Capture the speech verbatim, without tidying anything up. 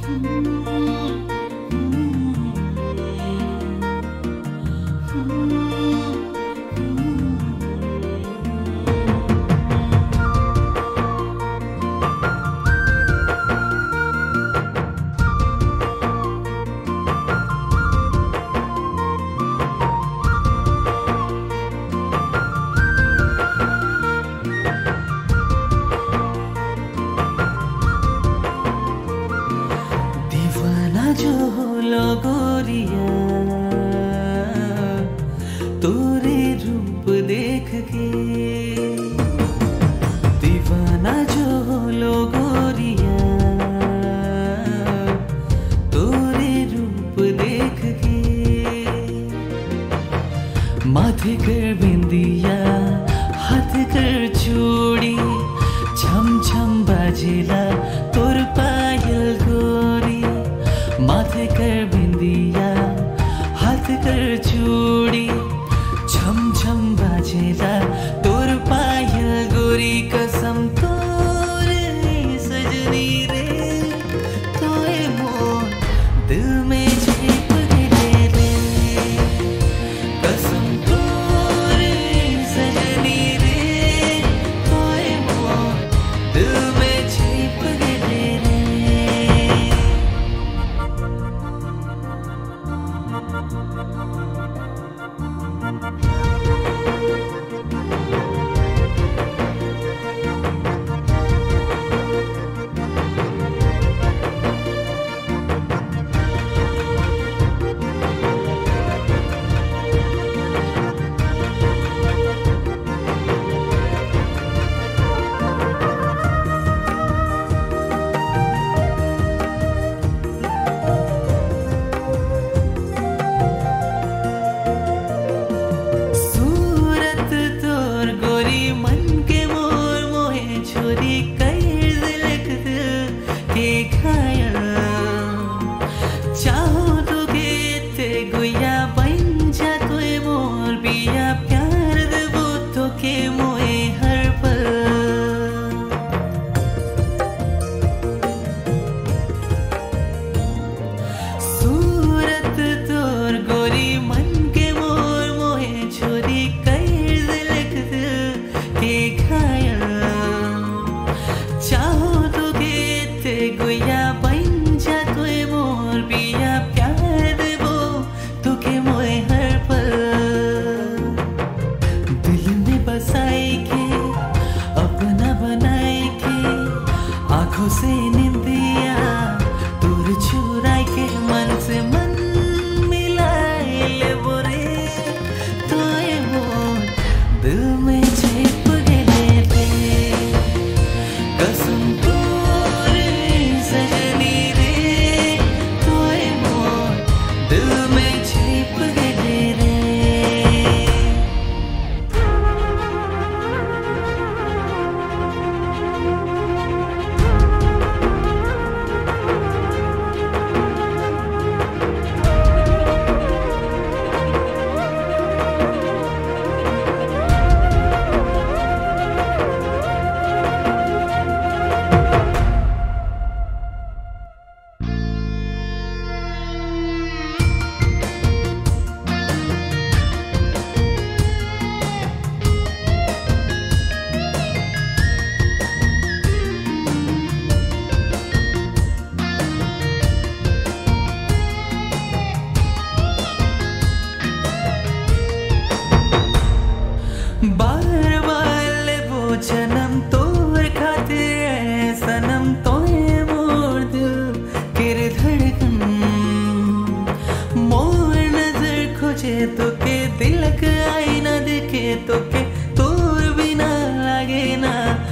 जो लगोरिया तोरे रूप देख के, दीवाना जो लगोरिया तोरे रूप देख के, माथे कर बिंदिया हाथ कर चूड़ी, छम छम बाजेला तोर पायल गोरी, माथे कर बिंदिया हाथ कर चूड़ी, छम छम बाजेला तोर पायल गोरी, कसम तोरे सजनी रे तोए मोर दिल में छिप गए रे, कसम तोरे सजनी रे तोए मोर दिल में छिप गए रे। चाहो तो कहते गुया बन जा तोए मोर पिया, प्यार देबो तो के मोए हर पल, सूरत तोर गोरी मन के मोर मोहे छोरी कर दिलक दिल के घायल, चाहो तो कहते गुया बन जा तोए मोर पिया, प्यार देबो तो के मोए हर पल, दिल में बसाई के अपना बनाई के, आंखों से निंदिया दूर चुराई के, मन से मन मिलाए ले बोरे तोए मोर दिल में छिप गए रे, कसम तोरे सजनी रे तोए मोर दिल में छिप गए रे। बार बार लेबो जन्म तोर खातिर सनम, तोए मोर दिल केर धड़कन, मोर नजर खोजे तो के दिलक आई ना दिखे तो के तोर बिना लागे ना